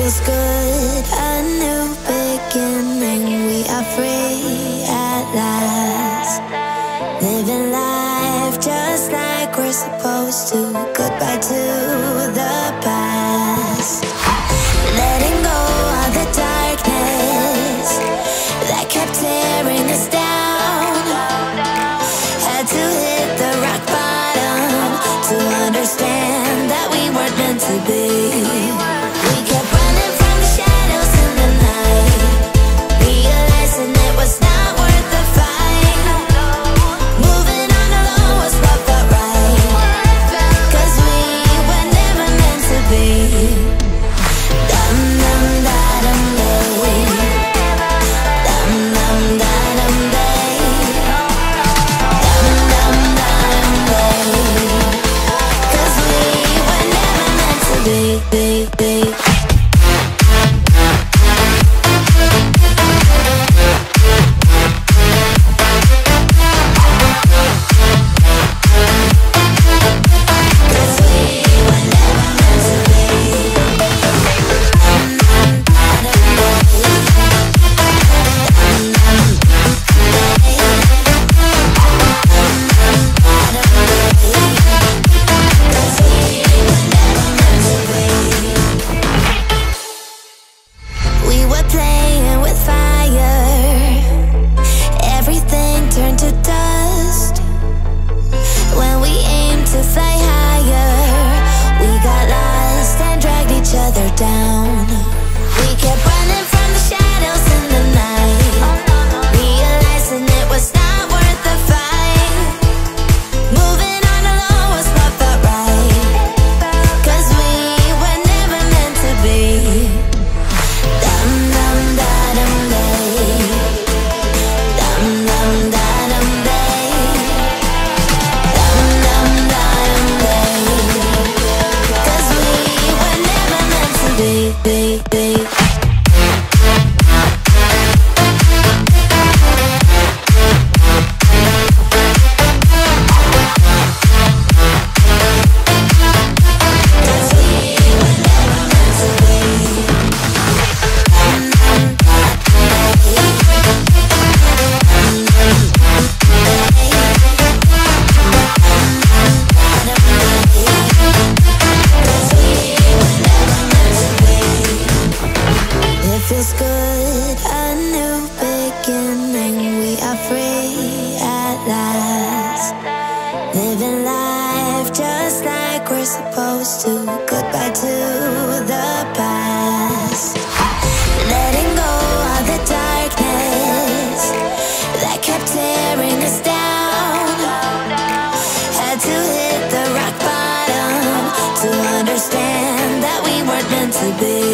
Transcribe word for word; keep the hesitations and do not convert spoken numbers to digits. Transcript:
feels good, a new beginning. We are free at last, living life just like we're supposed to. Goodbye to the past, letting go of the darkness that kept tearing us down. Had to hit the rock bottom to understand that we weren't meant to be. We kept running from the shadows in the night, realizing it was not worth the fight. Moving on alone was what felt right, 'cause we were never meant to be. Dum dum da dum day, dum dum da dum day, dum dum da dum day, 'cause we were never meant to be, be, be. Down. We kept running from the shadows in the night, realizing it was not worth the fight. Moving on alone was what felt right, 'cause we were never meant to be. Dum dum da dum day, dum dum da dum day, dum dum da dum day, 'cause we were never meant to be, be, be. Feels good, a new beginning. We are free at last, living life just like we're supposed to. Goodbye to the past, letting go of the darkness that kept tearing us down. Had to hit the rock bottom to understand that we weren't meant to be.